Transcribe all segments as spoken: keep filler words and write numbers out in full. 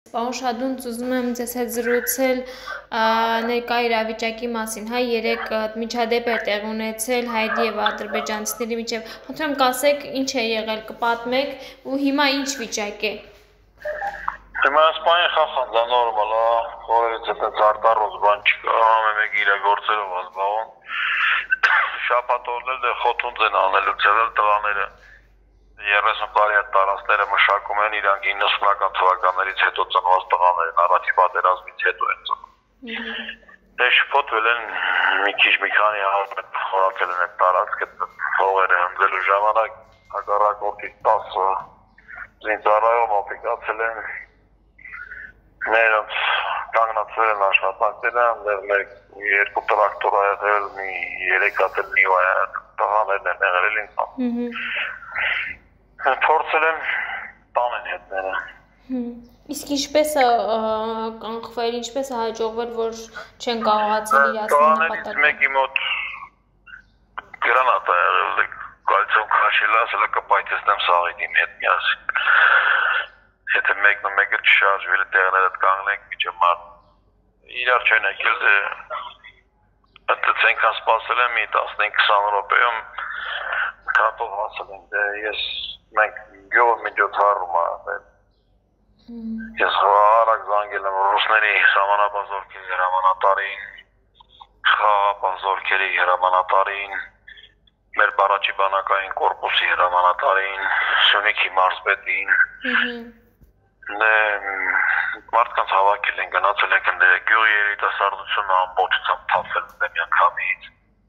Պարոն Շադունց, ուզում եմ ձեզ հետ զրուցել ներկա իրավիճակի մասին, հա, երեք միջադեպ էր տեղի ունեցել հայերի եւ ադրբեջանցիների միջեւ։ Խնդրեմ կասեք, ինչ է եղել, կպատմեք ու հիմա ինչ վիճակ է։ Հիմա սպայն խախանձա նորմալ է, որից այդպես արտառոց բան չկա, ամեն մեկ իրագործելով ազգաուն։ Շաբաթօրն էլ խոթունց են անելու ցեղել տղաները։ երեսուն տարի այդ տարածքները մշակում են իրանք իննսունական թվականներից հետո ծնված տղաներն առաջի պատերազմից հետո են ծնում։ Դե շփոթվել են մի քիչ մի քանի հազար խորացել են այդ տարածքը հողերը հնձելու ժամանակ հակառակորդից տասը զինծառայող օպերացիաներ են ներած կանգնացել են աշխատանքները, մեր երկու տրակտոր ա եղել, մի երեք հատ էլ նիվա տղաներն են եղել ինձ։ Փորձել են տանեն հետները։ Իսկ ինչպես է կանխվել, ինչպես է հաջողվել, որ չեն կարողացել իրացնել նպատակը։ Մեկի մոտ գրանատ է եղել, կալցիում քաշել է, ասել է կպայթեցնեմ Սաղիթին հետ միասին։ Եթե մեկն ու մեկը չշարժվել է տեղները կանգնենք, միջը մարդ իրար չեն եկել, այդտեղ այնքան սպասել եմ մի տասնհինգ քսան րոպեում քարտով հասել ենք, դե ես մենք գյուղ միջոցառում է, ես հարակ զանգել եմ ռուսների սահմանապահ հրամանատարին, խաղապահ զորքերի հրամանատարին, մեր բառաչի բանակային կորպուսի հրամանատարին, Սյունիքի մարզպետին, դե մարդկանց հավաքել են, գնացել ենք դե գյուղի երիտասարդությունը ամբողջությամբ թափվել դե միանգամից,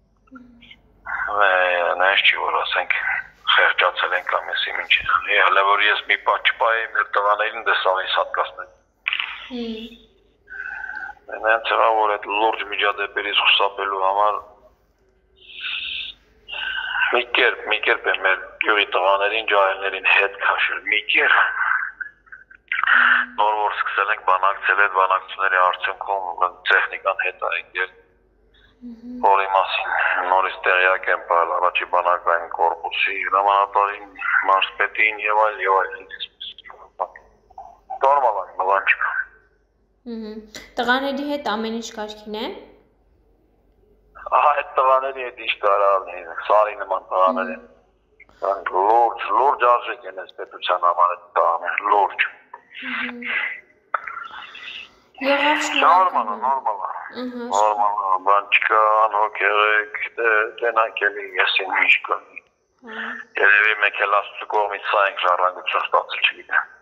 նայես չի որ ասենք խեղճացել ենք ամեսի մինչի, հələ որ ես մի պահ չպայի մեր տղաներին դե սաղից հատկացնեմ։ Նրանց հրա որ այդ լուրջ միջադեպերից խուսափելու համար մի կերպ, մի կերպ է մեր գյուղի տղաներին, ջահելներին հետ քաշել, մի կերպ նոր որ սկսել ենք բանակցել այդ բանակցությունների արդյունքում տեխնիկան հետ է եկել, որի մասին նորից տեղյակ եմ պահել առաջի բանակային կորպուսի հրամանատարին, մարզպետին եւ այլ եւ այլ։ Նորմալ է, բան չկա։ Տղաների հետ ամեն ինչ կարգին է։ Ահա այդ տղաների հետ ինչ կարալ է, սարի նման տղաներ են։ Լուրջ, լուրջ արժեք են այս պետության համար այդ տղաներ, լուրջ։ Նորմալ է, նորմալ է։ Նորմալ է, բան չկա, անհոգ եղեք, տենանք էլի եսին միշտ կնի։ Երևի մեկ էլ աստծու կողմից սա ենք ժառանգություն ստացել չգիտեմ։